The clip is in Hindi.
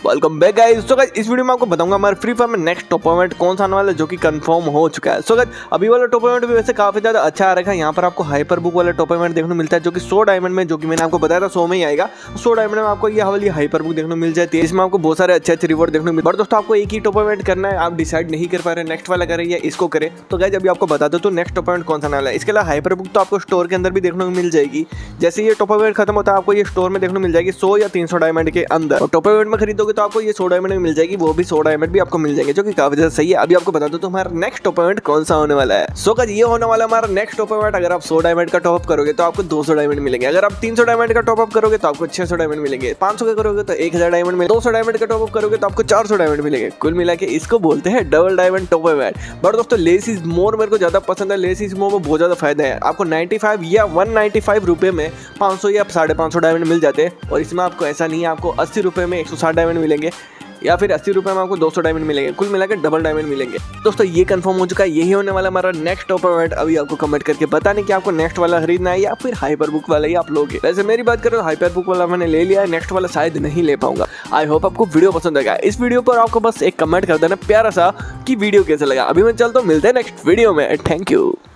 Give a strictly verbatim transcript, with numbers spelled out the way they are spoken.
Welcome back guys. So guys इस वीडियो में आपको बताऊंगा हमारे फ्री फायर में नेक्स्ट टॉप इवेंट कौन सा आने वाला है जो कि कंफर्म हो चुका है। सो गाइस अभी वाला टॉप इवेंट भी वैसे काफी ज्यादा अच्छा आ रखा है। यहाँ पर आपको हाइपर बुक वाला टॉप इवेंट देखने को मिलता है जो कि सौ डायमंड में, जो कि मैंने आपको बताया था सौ में ही आएगा। सौ डायमंड में आपको ये वाली हाइपर बुक देखने को मिल जाती है। इसमें आपको बहुत सारे अच्छे अच्छे रिवॉर्ड देखने को मिलते हैं। दोस्तों आपको एक ही टॉप इवेंट करना है, आप डिसाइड नहीं कर पा रहे नेक्स्ट वाला करें या इसको करें, तो गाइस अभी आपको बता दो तो नेक्स्ट टॉप इवेंट कौन सा आने वाला है। इसके अलावा हाइपर बुक तो आपको स्टोर के अंदर भी देखने को मिल जाएगी। जैसे ये टॉप इवेंट खत्म होता है आपको ये स्टोर में देखने को मिल जाएगी सौ या तीन सौ डायमंड के अंदर। टॉप इवेंट में खरीदोगे तो आपको ये सौ डायमंड में मिल जाएगी, वो भी सौ डायमंड भी आपको मिल जाएंगे, जो कि काफी ज्यादा सही है। अभी आपको बता दो तो हमारा नेक्स्ट टॉप इवेंट कौन सा होने वाला है। सो गाइस ये होने वाला हमारा नेक्स्ट टॉप इवेंट। अगर आप सौ डायमंड का टॉप अप करोगे तो आपको दो सौ डायमंड मिलेंगे। अगर आप तीन सौ डायमंड का टॉप अप करोगे तो आपको छह सौ डायमंड मिलेंगे। पाँच सौ का करोगे तो एक हजार डायमंड मिलेंगे। दो सौ डायमंड का टॉप अप करोगे तो आपको चार सौ डायमंड मिलेंगे। कुल मिला के इसको बोलते हैं double diamond top event. But दोस्तों लेस इज मोर मेरे को ज्यादा पसंद है। लेस इज मोर में बहुत ज्यादा फायदा है। आपको पचानवे या एक सौ पचानवे रुपए में पाँच सौ या साढ़े पाँच सौ डायमंड मिल जाते हैं। और इसमें आपको ऐसा नहीं है आपको अस्सी रुपए में एक सौ साठ डायमंड मिलेंगे या फिर अस्सी रुपए में आपको दो सौ डायमंड मिलेंगे। कुल मिलाकर डबल डायमंड मिलेंगे। दोस्तों ये कंफर्म हो चुका है, यही होने वाला हमारा नेक्स्ट टॉप इवेंट। अभी आपको कमेंट करके बताने कि आपको नेक्स्ट वाला खरीदना है या फिर हाइपर बुक वाला ही आप लोगे। वैसे मेरी बात करो हाइपर बुक वाला मैंने ले लिया है, नेक्स्ट वाला शायद नहीं ले पाऊंगा। आई होप आपको वीडियो पसंद आएगा। इस वीडियो पर आपको बस एक कमेंट कर देना प्यारा सा कि वीडियो कैसा लगा। अभी मैं चलता हूँ, मिलते हैं नेक्स्ट वीडियो में। Thank you.